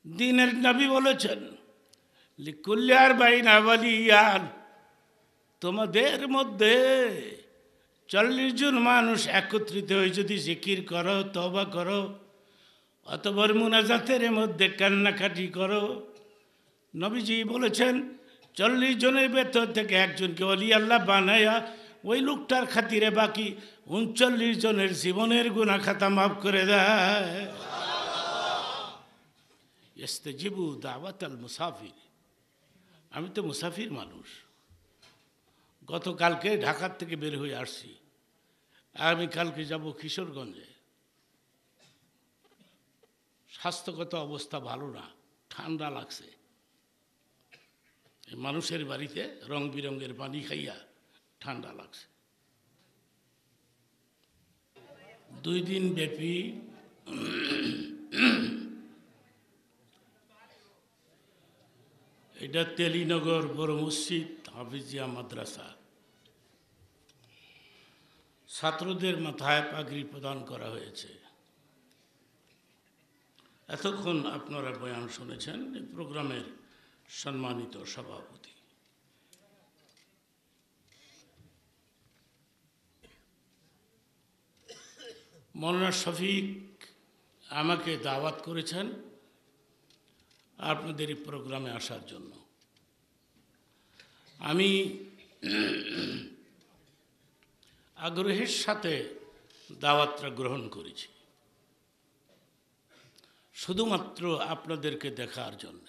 দিনের নবী বলেছেন লিকুল্লিয়ার বাইনা ওয়ালিয়ান, তোমাদের মধ্যে 40 জন মানুষ একত্রিত হয়ে যদি জিকির করো, তওবা করো, অথবা মুনাজাতের মধ্যে কান্নাকাটি করো, নবীজি বলেছেন 40 জনের ভেতর থেকে একজনকে ওলি আল্লাহ বানায়া ওই লোকটার খাতিরে বাকি 39 জনের জীবনের গুনাহ খাতা মাফ করে দেয়। ইস্তাজিবু দাওয়াতাল মুসাফির। আমি তো মুসাফির মানুষ, গতকালকে ঢাকার থেকে বের হয়ে আসছি, আমি কালকে যাব কিশোরগঞ্জে। স্বাস্থ্যগত অবস্থা ভালো না, ঠান্ডা লাগছে। মানুষের বাড়িতে রং বিরঙের পানি খাইয়া ঠান্ডা লাগছে। 2 দিন ব্যাপী এটা তেলিনগর বড় মসজিদ হাফিজিয়া মাদ্রাসা, ছাত্রদের মাথায় পাগড়ি প্রদান করা হয়েছে। এতক্ষণ আপনারা বয়ান শুনেছেন এই প্রোগ্রামের সম্মানিত সভাপতি। মৌলানা শফিক আমাকে দাওয়াত করেছেন আপনাদের এই প্রোগ্রামে আসার জন্য। আমি আগ্রহের সাথে দাওয়াতটা গ্রহণ করেছি, শুধুমাত্র আপনাদেরকে দেখার জন্যে।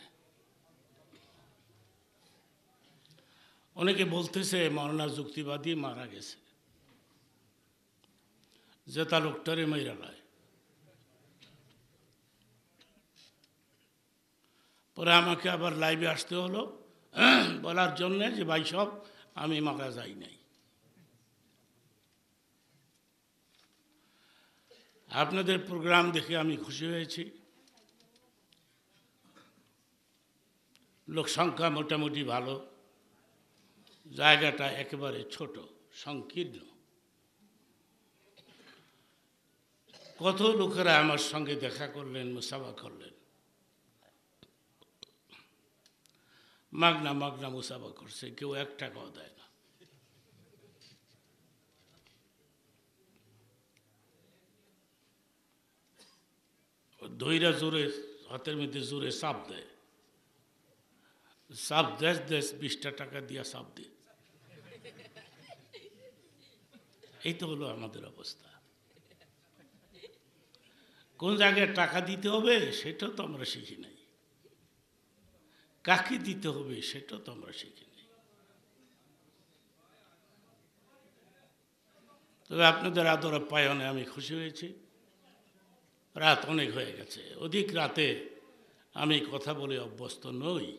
অনেকে বলতেছে মৌলানা যুক্তিবাদী মারা গেছে, যে তা লোকটারে মাইরা লয়। পরে আমাকে আবার লাইভে আসতে হলো বলার জন্যে যে ভাই সব আমি মারা যাই নাই। আপনাদের প্রোগ্রাম দেখে আমি খুশি হয়েছি। লোক সংখ্যা মোটামুটি ভালো, জায়গাটা একেবারে ছোট সংকীর্ণ। কত লোকেরা আমার সঙ্গে দেখা করলেন, মুসাফা করলেন, মাগনা মাগনা মুসাফা করছে, কেউ 1 টাকাও দেয় না। ধৈরা জোরে হাতের মধ্যে জোরে চাপ দেয়, চাপ দেশ 20টা টাকা দিয়া চাপ দিয়ে। এই তো হলো আমাদের অবস্থা। কোন জায়গায় টাকা দিতে হবে সেটাও তো আমরা শিখি নাই, কাকে দিতে হবে সেটাও তো আমরা শিখি নাই। তবে আপনাদের আদর আপ্যায়নে আমি খুশি হয়েছি। রাত অনেক হয়ে গেছে, অধিক রাতে আমি কথা বলে অভ্যস্ত নই।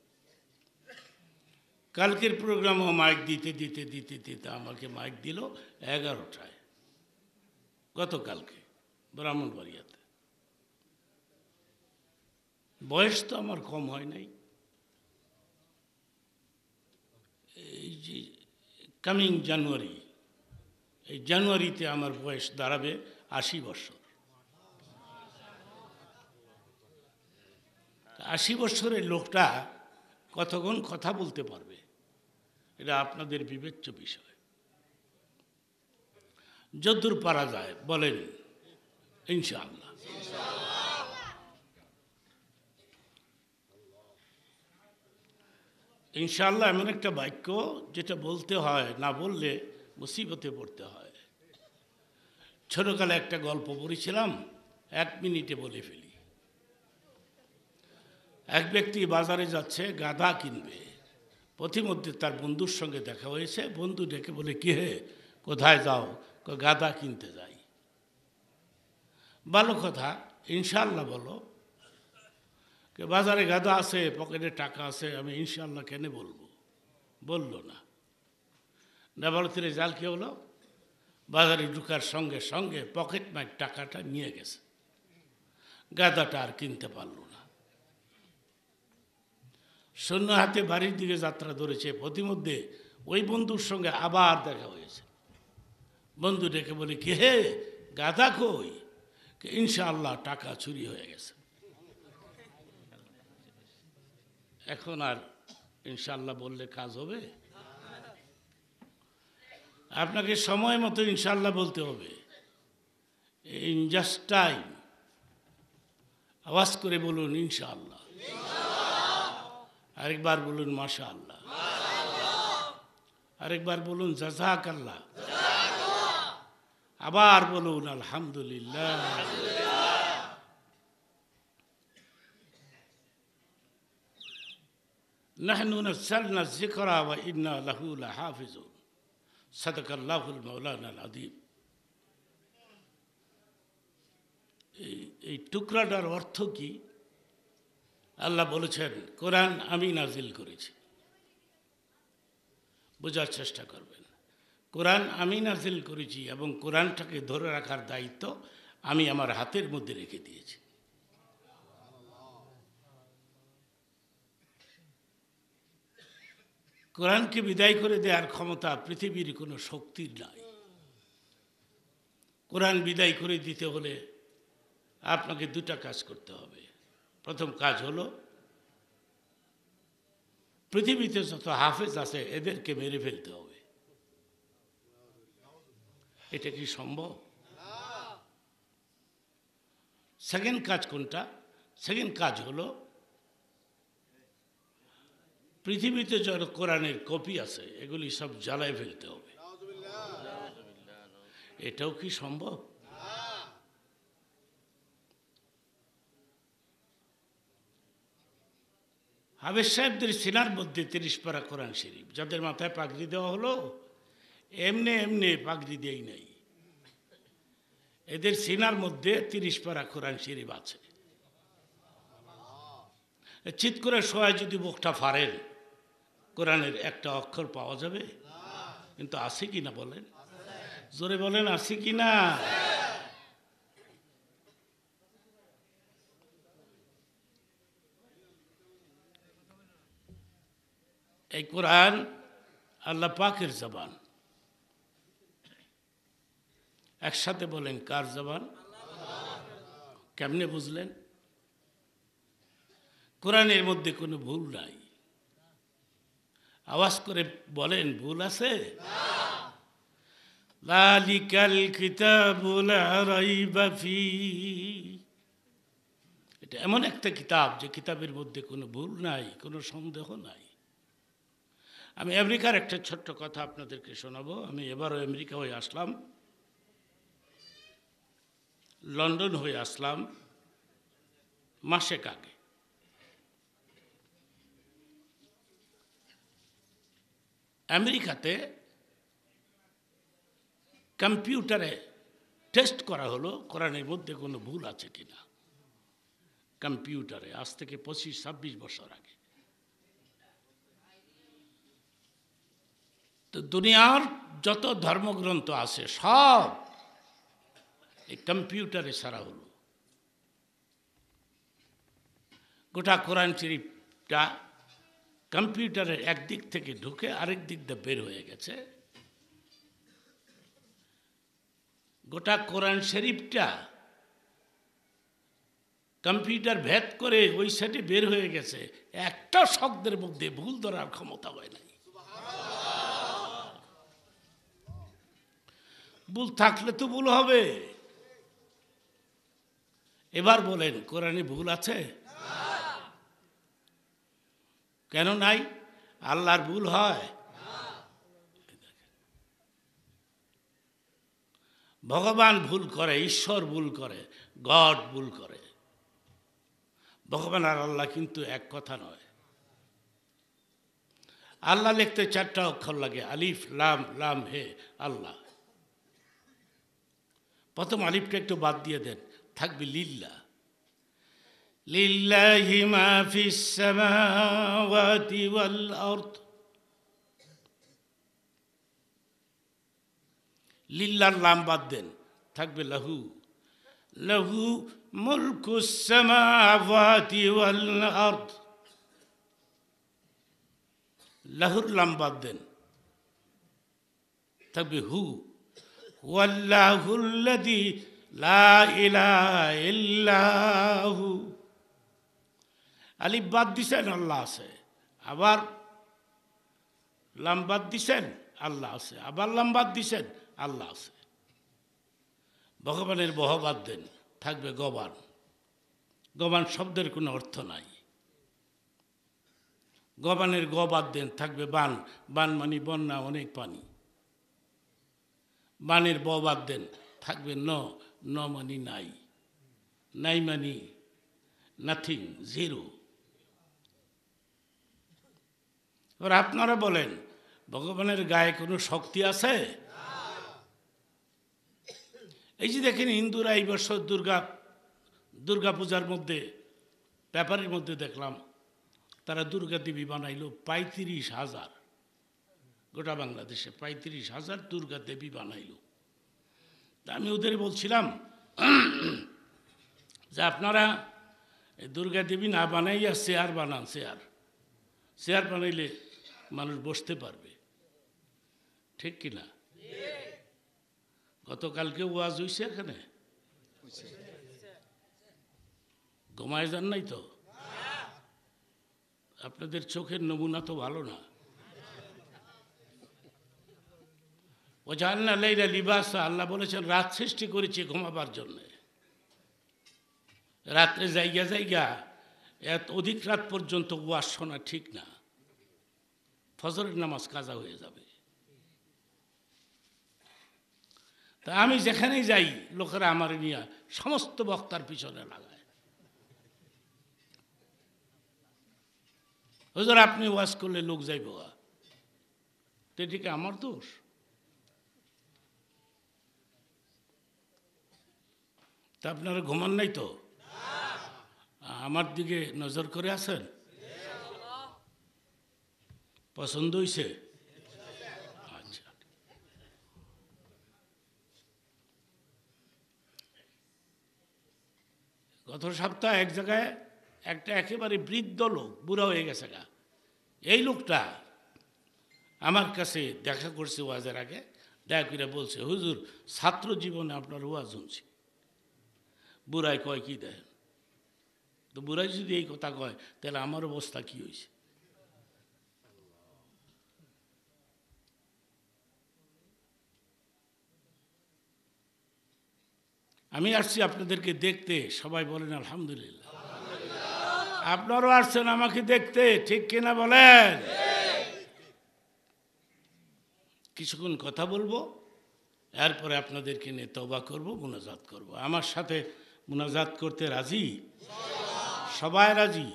কালকের প্রোগ্রামও মাইক দিতে দিতে দিতে দিতে আমাকে মাইক দিল 11টায়, গতকালকে ব্রাহ্মণবাড়িয়াতে। বয়স তো আমার কম হয় নাই। এই যে কামিং জানুয়ারি, এই জানুয়ারিতে আমার বয়স দাঁড়াবে 80 বছর। 80 বছরের লোকটা কতক্ষণ কথা বলতে পারবে এটা আপনাদের বিবেচ্য বিষয়। যদ্দূর পারা যায় বলেন ইনশাআল্লাহ। ইনশাআল্লাহ এমন একটা বাক্য যেটা বলতে হয়, না বললে মুসিবতে পড়তে হয়। ছোটকালে একটা গল্প পড়েছিলাম, 1 মিনিটে বলে ফেলি। এক ব্যক্তি বাজারে যাচ্ছে, গাধা কিনবে। পথিমধ্যে তার বন্ধুর সঙ্গে দেখা হয়েছে। বন্ধু ডেকে বলে, কি হে, কোথায় যাও? গাধা কিনতে যাই। ভালো কথা, ইনশাআল্লাহ বলো। বাজারে গাধা আছে, পকেটে টাকা আছে, আমি ইনশাআল্লাহ কেন বলবো? বলল না। নেভালতে রেজাল্ট কী হলো? বাজারে ঢুকার সঙ্গে সঙ্গে পকেট মার টাকাটা নিয়ে গেছে, গাধাটা আর কিনতে পারল না। শূন্য হাতে বাড়ির দিকে যাত্রা ধরেছে। পথিমধ্যে ওই বন্ধুর সঙ্গে আবার দেখা হয়েছে। বন্ধু ডেকে বলে, কি হে, গাধা কই? ইনশাআল্লাহ টাকা চুরি হয়ে গেছে। এখন আর ইনশাআল্লাহ বললে কাজ হবে? আপনাকে সময় মতো ইনশাআল্লাহ বলতে হবে। In just time. আওয়াজ করে বলুন ইনশাআল্লাহ। আরেকবার বলুন মাশাআল্লাহ। আরেকবার বলুন জাযাকাল্লাহ। আবার বলুন আলহামদুলিল্লাহ। নাহনু নাযালনা যিকরা ওয়া ইন্না লাহু লাহাফিজুন। সাদাকাল্লাহুল মাওলানাল আযীম। এই টুকরাটার অর্থ কি? আল্লাহ বলেছেন কোরআন আমি নাজিল করেছি। বোঝার চেষ্টা করবেন। কোরআন আমি নাজিল করেছি এবং কোরআনটাকে ধরে রাখার দায়িত্ব আমি আমার হাতের মধ্যে রেখে দিয়েছি। কোরআনকে বিদায় করে দেওয়ার ক্ষমতা পৃথিবীর কোনো শক্তির নাই। কোরআন বিদায় করে দিতে হলে আপনাকে দুটা কাজ করতে হবে। প্রথম কাজ হলো পৃথিবীতে যত হাফেজ আছে এদেরকে মেরে ফেলতে হবে। এটা কি সম্ভব? সেকেন্ড কাজ কোনটা? সেকেন্ড কাজ হলো পৃথিবীতে যত কোরআনের কপি আছে এগুলি সব জ্বালায় ফেলতে হবে। এটাও কি সম্ভব? হাফেজ সাহেবদের সিনার মধ্যে 30 পারা কোরআন শরীফ, যাদের মাথায় পাগড়ি দেওয়া হলো এমনি এমনি পাগড়ি দেই নাই, এদের সিনার মধ্যে 30 পারা কোরআন শরীফ আছে। চিৎ করে শোয়া যদি মুখটা ফাড়েন কোরআনের একটা অক্ষর পাওয়া যাবে? কিন্তু আছে কি না বলেন? জোরে বলেন আছে কি না? এই কোরআন আল্লাহ পাকের জবান। একসাথে বলেন কার জবান? কেমনে বুঝলেন? কোরআনের মধ্যে কোনো ভুল নাই। আওয়াজ করে বলেন ভুল আছে? যালিকাল কিতাবু লা রাইবা ফীহি। এটা এমন একটা কিতাব যে কিতাবের মধ্যে কোনো ভুল নাই, কোনো সন্দেহ নাই। আমি আমেরিকার একটা ছোট্ট কথা আপনাদেরকে শোনাবো। আমি এবারও আমেরিকা হয়ে আসলাম, লন্ডন হয়ে আসলাম মাসেক আগে। আমেরিকাতে কম্পিউটারে টেস্ট করা হলো কোরআনের মধ্যে কোনো ভুল আছে কিনা। কম্পিউটারে আজ থেকে 25-26 বছর আগে। তো দুনিয়ার যত ধর্মগ্রন্থ আছে সব এই কম্পিউটারে সারা হলো। গোটা কোরআন শরীফটা কম্পিউটারের একদিক থেকে ঢুকে আরেক দিক দিয়ে বের হয়ে গেছে। গোটা কোরআন শরীফটা কম্পিউটার ভেদ করে ওই সাইডে বের হয়ে গেছে। একটা শব্দের মধ্যে ভুল ধরার ক্ষমতা হয় নাই। ভুল থাকলে তো ভুল হবে। এবার বলেন কোরআনে ভুল আছে? কেন নাই? আল্লাহর ভুল হয়? ভগবান ভুল করে, ঈশ্বর ভুল করে, গড ভুল করে। ভগবান আর আল্লাহ কিন্তু এক কথা নয়। আল্লাহ লিখতে 4টা অক্ষর লাগে, আলিফ লাম, লাম হে আল্লাহ। প্রথম আলিফটা একটু বাদ দিয়ে দেন, থাকবে লিল্লাহ। লিল্লাহি মা ফিস সামাওয়াতি ওয়াল আরদ। লিল্লাহর লাম বাদ দেন, থাকবে লাহু। লাহু মুলকুস সামাওয়াতি ওয়াল আরদ। লাহুর লাম বাদ দেন, থাকবে হু। ওয়াল্লাহুল্লাযী লা ইলাহা ইল্লা হু। আলিফ বাদ দিছেন আল্লাহ আছে, আবার লাম বাদ দিছেন আল্লাহ আছে, আবার লাম বাদ দিছেন আল্লাহ আছে। ভগবানের বহ বাদ দেন, থাকবে গবান। গবান শব্দের কোনো অর্থ নাই। গবানের গ বাদ দেন, থাকবে বান। বান মানি বন্যা, অনেক পানি। বানের ব বাদ দেন, থাকবে ন। ন মানি নাই। নাই মানি নাথিং, জিরো। এবার আপনারা বলেন, ভগবানের গায়ে কোনো শক্তি আছে? এই যে দেখেন, হিন্দুরা এই বছর দুর্গা পূজার মধ্যে পেপারের মধ্যে দেখলাম তারা দুর্গা দেবী বানাইলো 35,000। গোটা বাংলাদেশে 35,000 দুর্গা দেবী বানাইলো। তা আমি ওদের বলছিলাম যে আপনারা দুর্গা দেবী না বানাইয়া চেয়ার বানান। চেয়ার বানাইলে মানুষ বসতে পারবে, ঠিক কিনা? গতকালকে ওয়াজ হইছে এখানে, ঘুমায় যান নাই তো? আপনাদের চোখের নমুনা তো ভালো না। ও জান্না লাইলা লিবাসা, আল্লাহ বলেছেন রাত সৃষ্টি করেছি ঘুমাবার জন্য। রাত্রে জায়গা এত অধিক রাত পর্যন্ত ওয়াজ শোনা ঠিক না। ফজরের নামাজ কাজা হয়ে যাবে। তা আমি যেখানেই যাই, লোকেরা আমার নিয়ে সমস্ত বক্তার পিছনে লাগায়। হুজুর আপনি ওয়াজ করলে লোক যাইব, তো এদিকে আমার দোষ? তা আপনারা ঘুমান নাই তো? আমার দিকে নজর করে আছেন? পছন্দ হইছে? আচ্ছা। গত সপ্তাহে এক জায়গায় একটা একেবারে বৃদ্ধ লোক, বুড়া হয়ে গেছে গা, এই লোকটা আমার কাছে দেখা করছে ওয়াজের আগে। দেখা করে বলছে, হুজুর ছাত্র জীবনে আপনার ওয়াজ শুনছি। বুড়াই কয় কি দেন? তো বুড়াই যদি এই কথা কয়, তাহলে আমার অবস্থা কি হয়েছে? আমি আসছি আপনাদেরকে দেখতে, সবাই বলেন আলহামদুলিল্লাহ। আপনারাও আসছেন আমাকে দেখতে, ঠিক কিনা বলেন? কিছুক্ষণ কথা বলবো, এরপরে আপনাদেরকে নিয়ে তওবা করব, মুনাজাত করব। আমার সাথে মুনাজাত করতে রাজি? সবাই রাজি?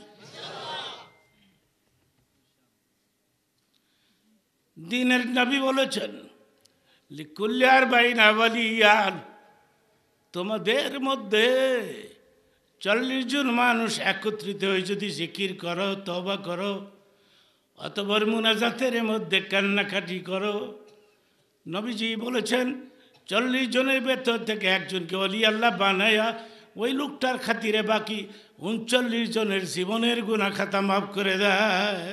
দ্বীনের নবী বলেছেন, লিকুল্লি আরবাঈন ওয়ালিয়ান, তোমাদের মধ্যে 40 জন মানুষ একত্রিত হয়ে যদি জিকির করো, তওবা করো, অথবা মুনাজাতের মধ্যে কান্নাকাটি করো, নবীজি বলেছেন 40 জনের ভেতর থেকে একজনকে ওলি আল্লাহ বানায়া ওই লোকটার খাতিরে বাকি 39 জনের জীবনের গুনাহ খাতা মাফ করে দেয়।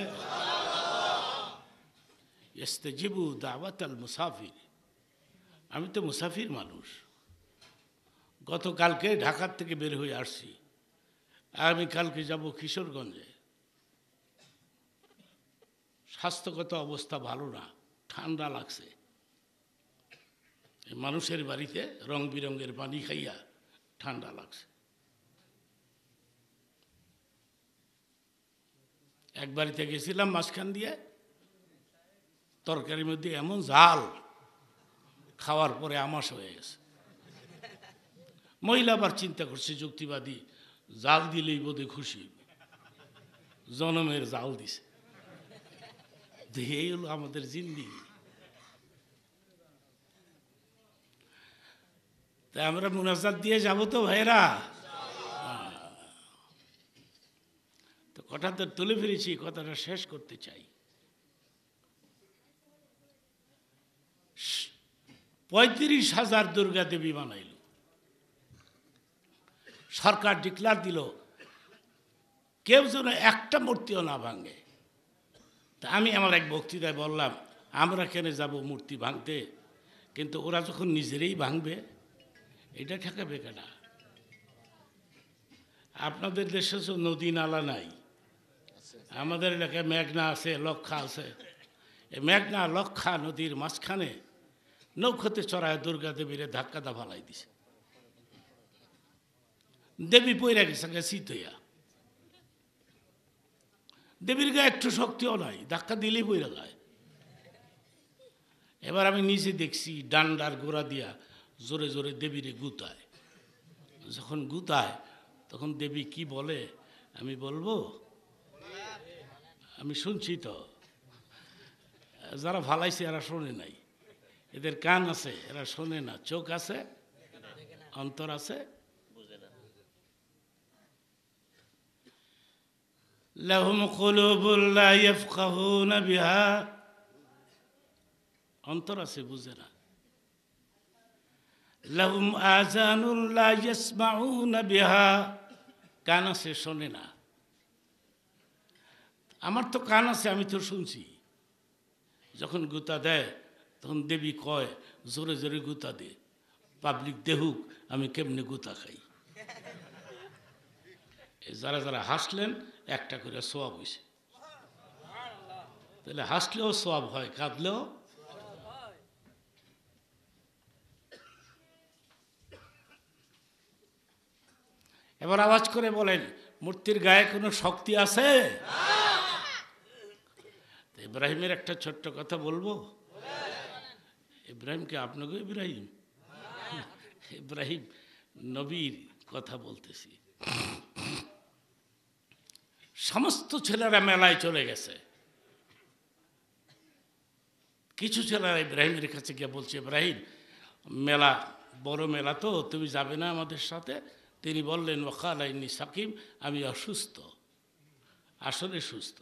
ইস্তাজিবু দাওয়াতাল মুসাফির। আমি তো মুসাফির মানুষ। গতকালকে ঢাকার থেকে বের হয়ে আসছি, আর আমি কালকে যাব কিশোরগঞ্জে। স্বাস্থ্যগত অবস্থা ভালো না, ঠান্ডা লাগছে। মানুষের বাড়িতে রং বিরঙের পানি খাইয়া ঠান্ডা লাগছে। এক বাড়িতে গেছিলাম, মাঝখান দিয়ে তরকারির মধ্যে এমন ঝাল, খাওয়ার পরে আমাশ হয়ে গেছে। মহিলা আবার চিন্তা করছে যুক্তিবাদী, জাল দিলেই বোধহয় খুশি, জনমের জাল দিছে। এই হলো আমাদের জিন্দেগি। তাই আমরা মুনাজাত দিয়ে যাব তো ভাইরা? তো কথাটা তুলে ফিরেছি, কথাটা শেষ করতে চাই। 35,000 দুর্গা দেবী বানাইল। সরকার ডিক্লার দিল কেউ যেন একটা মূর্তিও না ভাঙে। তা আমি আমার এক বক্তৃতায় বললাম, আমরা কেন যাব মূর্তি ভাঙতে, কিন্তু ওরা যখন নিজেরাই ভাঙবে, এটা ঠেকাবে কেনা? আপনাদের দেশে তো নদী নালা নাই, আমাদের এলাকায় মেঘনা আছে, লক্ষা আছে। এই মেঘনা লক্ষা নদীর মাঝখানে নৌকোতে চড়ায় দুর্গা দেবীরে ধাক্কা দা ফালাই দিছে। দেবী পইরা গেছে শীত হইয়া। দেবীর গায়ে একটু শক্তিও নাই, ধাক্কা দিলেই পইরা যায়। এবার আমি নিজে দেখছি ডান্ডার গোড়া দিয়া জোরে জোরে দেবীরে গুতায়। যখন গুতায় তখন দেবী কি বলে আমি বলবো? আমি শুনছি তো, যারা ফালাইছে এরা শোনে নাই। এদের কান আছে, এরা শোনে না। চোখ আছে, অন্তর আছে, লাহুম কুলুবুন লা ইয়াফকাহুনা বিহা, অন্তর আছে, বুঝে না। লাহুম আযানুন লা ইয়াসমাউনা বিহা, কান আছে, শোনে না। আমার তো কান আছে, আমি তো শুনছি। যখন গুতা দেয় তখন দেবী কয় জোরে জোরে গুতা দে, পাবলিক দেহুক আমি কেমনে গুতা খাই। যারা যারা হাসলেন একটা করে সোয়াব হয়েছে। তাহলে হাসলেও সোয়াব হয়, কাঁদলেও। এবার আওয়াজ করে বলেন, মূর্তির গায়ে কোনো শক্তি আছে? ইব্রাহিমের একটা ছোট্ট কথা বলবো। ইব্রাহিমকে আপনাকে ইব্রাহিম, ইব্রাহিম নবীর কথা বলতেছি। সমস্ত ছেলেরা মেলায় চলে গেছে। কিছু ছেলেরা ইব্রাহিমের কাছে গিয়ে বলছে, ইব্রাহিম মেলা বড় মেলা তো, তুমি যাবে না আমাদের সাথে? তিনি বললেন ওয়াকাল ইন্নী সাকিম, আমি অসুস্থ, আসলে সুস্থ।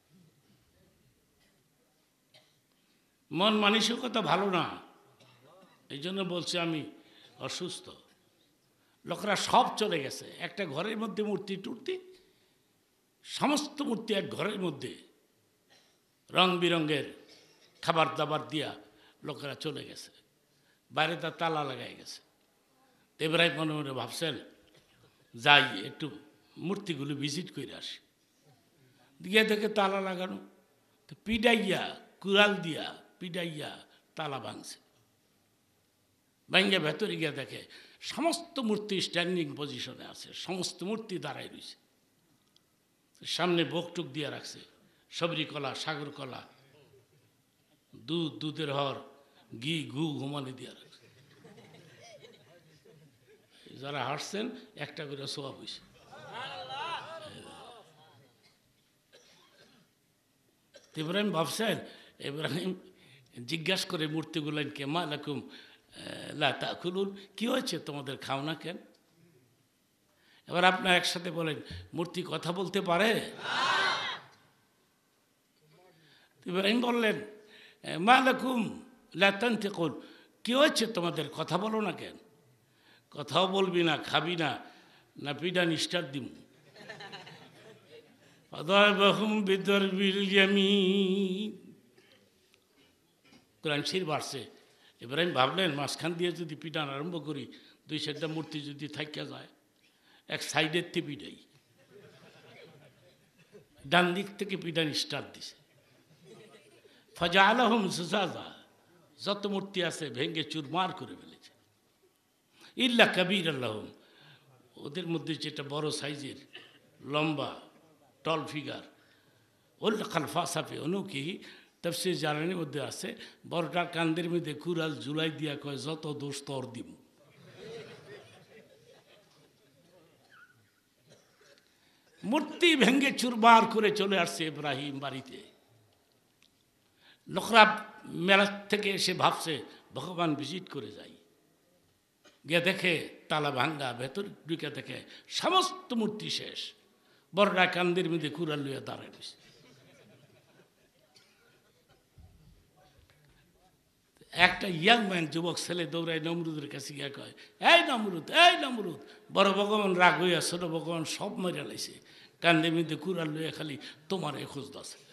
মন মানসিকতা ভালো না, এই জন্য বলছে আমি অসুস্থ। লোকরা সব চলে গেছে। একটা ঘরের মধ্যে মূর্তি টুর্তি, সমস্ত মূর্তি এক ঘরের মধ্যে রং বিরঙ্গের খাবার দাবার দিয়া লোকেরা চলে গেছে। বাইরে তার তালা লাগাই গেছে। ইব্রাহিম মনে মনে ভাবছেন যাই একটু মূর্তিগুলো ভিজিট করে আসি। গিয়ে দেখে তালা লাগানো, তো পিডাইয়া কুড়াল দিয়া পিডাইয়া তালা ভাঙছে। ভাঙ্গে ভেতরে গিয়ে দেখে সমস্ত মূর্তি স্ট্যান্ডিং পজিশনে আছে, সমস্ত মূর্তি দাঁড়ায় রয়েছে। সামনে বকটুক দিয়ে রাখছে, সবরি কলা, সাগর কলা, দুধ, দুধের হর, ঘি, গু ঘুমানি দিয়ে রাখছে। যারা হাসছেন একটা করে সোয়াব হয়েছে। ইব্রাহিম ভাবছেন, ইব্রাহিম জিজ্ঞাসা করে মূর্তিগুলানকে মা লাকুম লা তাকুলুন, কি হয়েছে তোমাদের খাও না কেন? এবার আপনার একসাথে বলেন, মূর্তি কথা বলতে পারে? ইব্রাহিম বললেন মা লাকুম লা তানতিকুন, কি হয়েছে তোমাদের কথা বলো না কেন? কথাও বলবি না, খাবি না, না পিডা নিষ্ঠার দিম। ফাদারবাহুম বিদরবিল ইয়ামিন, কোরআন শরীফ বাড়ছে। ইব্রাহিম ভাবলেন মাঝখান দিয়ে যদি পিটান আরম্ভ করি, দুই সাইডটা মূর্তি যদি থাইকা যায়, এক সাইডের থেকে পিটাই, ডান দিক থেকে পিটান স্টার্ট দিছে। ফাজাআলাহুম জুজাজা, যত মূর্তি আছে ভেঙ্গে চুরমার করে ফেলেছে। ইল্লা কাবীর আল্লাহুম, ওদের মধ্যে যেটা বড় সাইজের লম্বা টল ফিগার, ওল্লা খালফাসাফে অনুকি তাফসীর জালানীর মধ্যে আছে, বড়টার কান্দের মধ্যে কুড়াল জুলাই দিয়া কয় যত দোষ তর দিব। মূর্তি ভেঙ্গে চুরমার করে চলে আসছে ইব্রাহিম বাড়িতে। লোকরা মেলা থেকে এসে ভাবছে ভগবান ভিজিট করে যাই। গিয়ে দেখে তালা ভাঙ্গা, ভেতর ঢুকে দেখে সমস্ত মূর্তি শেষ। বড়রা কান্দের মধ্যে কুড়াল লইয়া দাঁড়ায় রয়েছে। একটা ইয়াং ম্যান, যুবক ছেলে দৌড়ায় নমরুদের কাছে গিয়ে কয়, এই নমরুদ, এই নমরুদ, বড় ভগবান রাগ হইয়া ছোট ভগবান সব মেরে লাইছে, কান্দের মধ্যে কুড়াল লইয়া খালি তোমার খুঁজতেছে।